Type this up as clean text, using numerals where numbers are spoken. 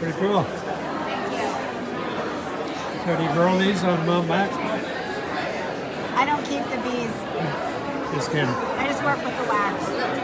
Pretty cool. Thank you. So do you grow these on wax? I don't keep the bees. Just kidding. I just work with the wax.